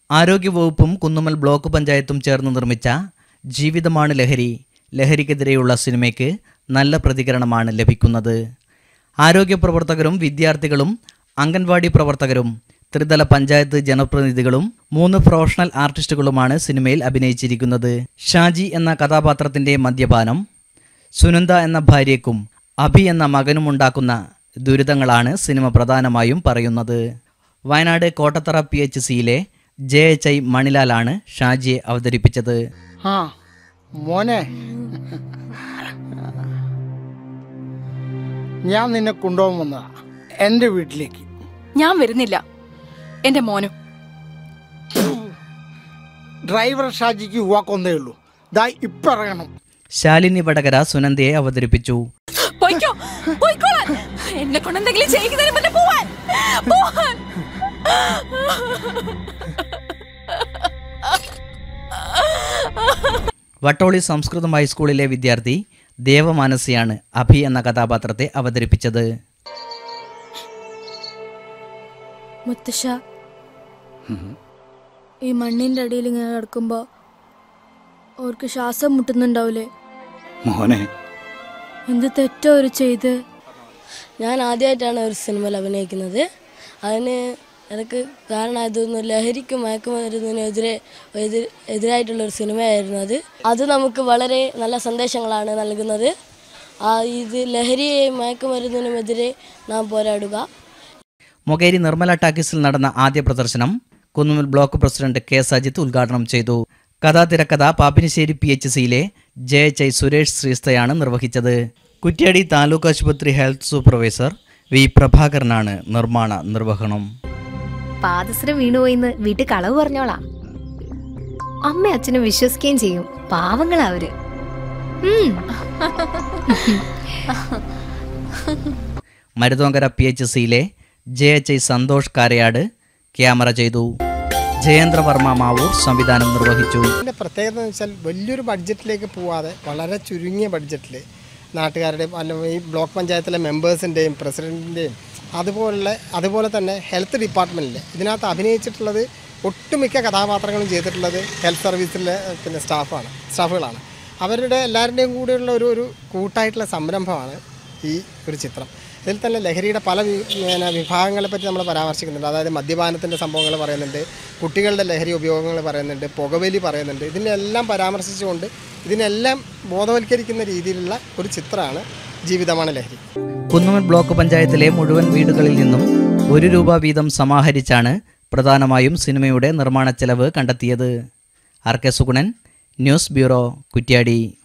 ആരോഗ്യവകുപ്പും കുന്നുമ്മൽ ബ്ലോക്ക് പഞ്ചായത്തും ചേർന്ന് നിർമ്മിച്ച ജീവിതമാണ് ലഹരി, ലഹരിക്കെതിരെയുള്ള സിനിമയ്ക്ക് നല്ല പ്രതികരണമാണ് ലഭിക്കുന്നത്. ആരോഗ്യ പ്രവർത്തകരും വിദ്യാർത്ഥികളും അംഗൻവാടി പ്രവർത്തകരും ത്രിതല പഞ്ചായത്ത് ജനപ്രതിനിധികളും 3 പ്രൊഫഷണൽ ആർട്ടിസ്റ്റുകളുമാണ് സിനിമയിൽ അഭിനയിച്ചിരിക്കുന്നത്. ഷാജി എന്ന കഥാപാത്രത്തിൻ്റെ മദ്യപാനം, സുനന്ദ എന്ന ഭാര്യയ്ക്കും അഭി എന്ന മകനുമുണ്ടാക്കുന്ന ദുരിതങ്ങളാണ് സിനിമ പ്രധാനമായും പറയുന്നത്. വയനാട് കോട്ടത്തറ PHCയിലെ JHI മണിലാലാണ് ഷാജിയെ അവതരിപ്പിച്ചത്. മോനെ, ഞാൻ നിന്നെ കൊണ്ടുപോകാൻ വന്നതാ എൻ്റെ വീട്ടിലേക്ക്. ഞാൻ വരുന്നില്ല, എൻ്റെ മോനും. ഡ്രൈവർ ഷാജിക്ക് യുവാക്കൊന്നേ ഉള്ളൂ, ദാ ഇപ്പം ഇറങ്ങണം. ശാലിനി വടകര സുനന്ദയെ അവതരിപ്പിച്ചു. എന്നെ കൊണ്ട് എന്തെങ്കിലും ചെയ്യിക്കുന്നതിന് മുന്നേ പോവാൻ. വട്ടോളി സംസ്കൃതം ഹൈസ്കൂളിലെ വിദ്യാർത്ഥി ദേവമാനസിയാണ് അഭി എന്ന കഥാപാത്രത്തെ അവതരിപ്പിച്ചത്. മുത്തശ്ശ, ഈ മണ്ണിന്റെ അടിയിൽ ഇങ്ങനെ കിടക്കുമ്പോ അവർക്ക് ശ്വാസം മുട്ടുന്നുണ്ടാവൂലേ? മോനെ, എന്ത് തെറ്റോ ഒരു ചെയ്ത്? ഞാൻ ആദ്യമായിട്ടാണ് ഒരു സിനിമയിൽ അഭിനയിക്കുന്നത്. അതിന് എനിക്ക് കാരണമായതൊന്നും ലഹരിക്കും മയക്കുമരുന്നിനും എതിരായിട്ടുള്ളൊരു സിനിമയായിരുന്നു. അത് നമുക്ക് വളരെ നല്ല സന്ദേശങ്ങളാണ് നൽകുന്നത്. ഇത് ലഹരിയെയും മയക്കുമരുന്നിനുമെതിരെ നാം പോരാടുക. മൊകേരി നിർമ്മല ടാക്കീസിൽ നടന്ന ആദ്യ പ്രദർശനം Kunnummal block president K. Sajith ഉദ്ഘാടനം ചെയ്തു. കഥാതിരക്കഥ പാപ്പിനിശ്ശേരി PHCയിലെ JHI സുരേഷ് ശ്രീസ്തയാണ് നിർവഹിച്ചത്. കുറ്റ്യാടി താലൂക്ക് ആശുപത്രി ഹെൽത്ത് സൂപ്പർവൈസർ V. പ്രഭാകരനാണ് നിർമ്മാണ നിർവഹണം. പാദസരം വീണുപോയിന്ന് വീട്ടിൽ കളവ് പറഞ്ഞോളാം. അമ്മ അച്ഛനും വിശ്വസിക്കുകയും ചെയ്യും. പാവങ്ങളാ അവര്. മരുതോങ്കര PHCയിലെ JHI സന്തോഷ് കാരയാട് ക്യാമറ ചെയ്തു. ജയേന്ദ്രവർമ്മ മാവൂർ സംവിധാനം നിർവഹിച്ചു. ഇതിൻ്റെ പ്രത്യേകത എന്ന് വെച്ചാൽ വലിയൊരു ബഡ്ജറ്റിലേക്ക് പോവാതെ വളരെ ചുരുങ്ങിയ ബഡ്ജറ്റിൽ നാട്ടുകാരുടെയും അല്ലെങ്കിൽ ഈ ബ്ലോക്ക് പഞ്ചായത്തിലെ മെമ്പേഴ്സിൻ്റെയും പ്രസിഡൻറ്റിൻ്റെയും അതുപോലെ തന്നെ ഹെൽത്ത് ഡിപ്പാർട്ട്മെൻറ്റിൽ ഇതിനകത്ത് അഭിനയിച്ചിട്ടുള്ളത് ഒട്ടുമിക്ക കഥാപാത്രങ്ങളും ചെയ്തിട്ടുള്ളത് ഹെൽത്ത് സർവീസിലെ സ്റ്റാഫുകളാണ്. അവരുടെ എല്ലാവരുടെയും കൂടെയുള്ള ഒരു കൂട്ടായിട്ടുള്ള സംരംഭമാണ് ഈ ഒരു ചിത്രം. ഇതിൽ തന്നെ ലഹരിയുടെ പല വിഭാഗങ്ങളെ പറ്റി നമ്മൾ പരാമർശിക്കുന്നുണ്ട്. അതായത് മദ്യപാനത്തിൻ്റെ സംഭവങ്ങൾ പറയുന്നുണ്ട്, കുട്ടികളുടെ ലഹരി ഉപയോഗങ്ങൾ പറയുന്നുണ്ട്, പുകവലി പറയുന്നുണ്ട്. ഇതിനെല്ലാം പരാമർശിച്ചുകൊണ്ട് ഇതിനെല്ലാം ബോധവൽക്കരിക്കുന്ന രീതിയിലുള്ള ഒരു ചിത്രമാണ് ജീവിതമാണ് ലഹരി. കുന്നുമ്മൽ ബ്ലോക്ക് പഞ്ചായത്തിലെ മുഴുവൻ വീടുകളിൽ നിന്നും 1 രൂപ വീതം സമാഹരിച്ചാണ് പ്രധാനമായും സിനിമയുടെ നിർമ്മാണ ചെലവ് കണ്ടെത്തിയത്. RK Sugunan, news bureau, Kuttiadi.